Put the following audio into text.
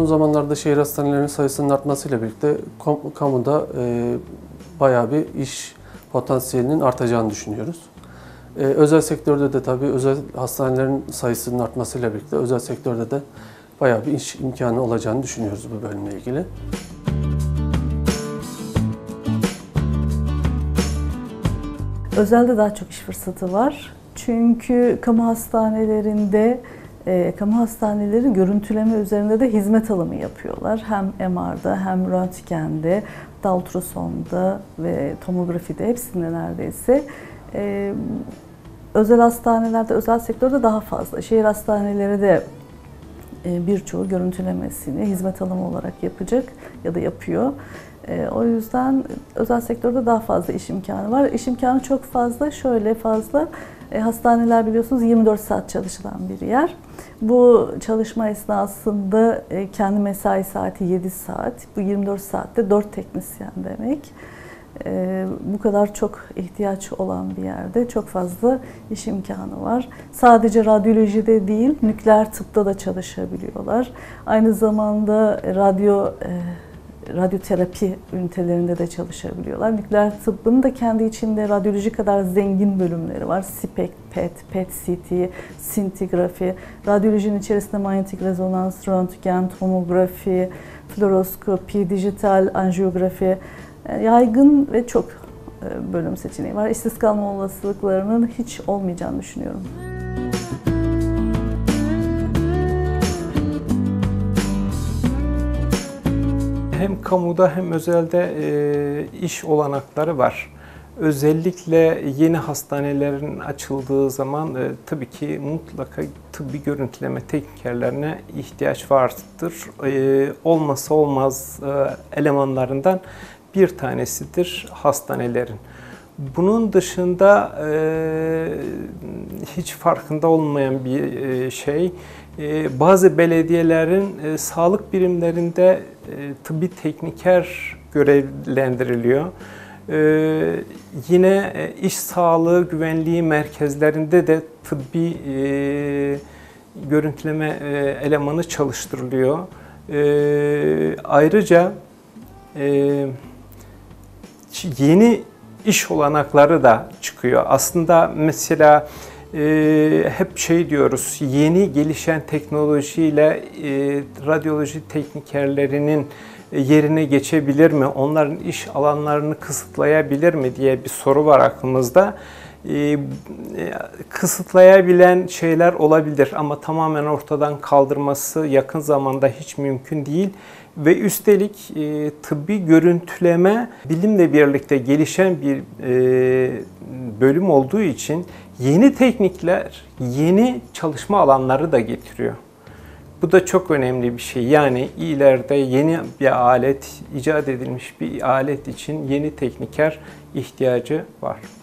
son zamanlarda şehir hastanelerinin sayısının artmasıyla birlikte kamuda bayağı bir iş potansiyelinin artacağını düşünüyoruz. Özel sektörde de tabii özel hastanelerin sayısının artmasıyla birlikte özel sektörde de bayağı bir iş imkanı olacağını düşünüyoruz bu bölümle ilgili. Özelde daha çok iş fırsatı var. Çünkü kamu hastaneleri görüntüleme üzerinde de hizmet alımı yapıyorlar. Hem MR'da hem röntgende, ultrasonda ve tomografide hepsinde neredeyse. Özel hastanelerde, özel sektörde daha fazla. Şehir hastaneleri de birçoğu görüntülemesini hizmet alımı olarak yapacak ya da yapıyor. O yüzden özel sektörde daha fazla iş imkanı var. İş imkanı çok fazla, şöyle fazla. Hastaneler biliyorsunuz 24 saat çalışılan bir yer. Bu çalışma esnasında kendi mesai saati 7 saat. Bu 24 saatte 4 teknisyen demek. Bu kadar çok ihtiyaç olan bir yerde çok fazla iş imkanı var. Sadece radyolojide değil, nükleer tıpta da çalışabiliyorlar. Aynı zamanda radyoterapi ünitelerinde de çalışabiliyorlar. Nükleer tıbbın da kendi içinde radyoloji kadar zengin bölümleri var. SPECT, PET, PET-CT, sintigrafi, radyolojinin içerisinde manyetik rezonans, röntgen, tomografi, fluoroskopi, dijital anjiyografi, yaygın ve çok bölüm seçeneği var. İşsiz kalma olasılıklarının hiç olmayacağını düşünüyorum. Hem kamuda hem özelde iş olanakları var. Özellikle yeni hastanelerin açıldığı zaman tabii ki mutlaka tıbbi görüntüleme teknikerlerine ihtiyaç vardır. Olmazsa olmaz elemanlarından bir tanesidir hastanelerin. Bunun dışında hiç farkında olmayan bir şey, bazı belediyelerin sağlık birimlerinde tıbbi tekniker görevlendiriliyor. Yine iş sağlığı güvenliği merkezlerinde de tıbbi görüntüleme elemanı çalıştırılıyor. Ayrıca yeni iş olanakları da çıkıyor. Aslında mesela hep şey diyoruz, yeni gelişen teknolojiyle radyoloji teknikerlerinin yerine geçebilir mi? Onların iş alanlarını kısıtlayabilir mi diye bir soru var aklımızda. Kısıtlayabilen şeyler olabilir ama tamamen ortadan kaldırması yakın zamanda hiç mümkün değil. Ve üstelik tıbbi görüntüleme bilimle birlikte gelişen bir bölüm olduğu için yeni teknikler, yeni çalışma alanları da getiriyor. Bu da çok önemli bir şey. Yani ileride yeni bir alet, icat edilmiş bir alet için yeni tekniker ihtiyacı var.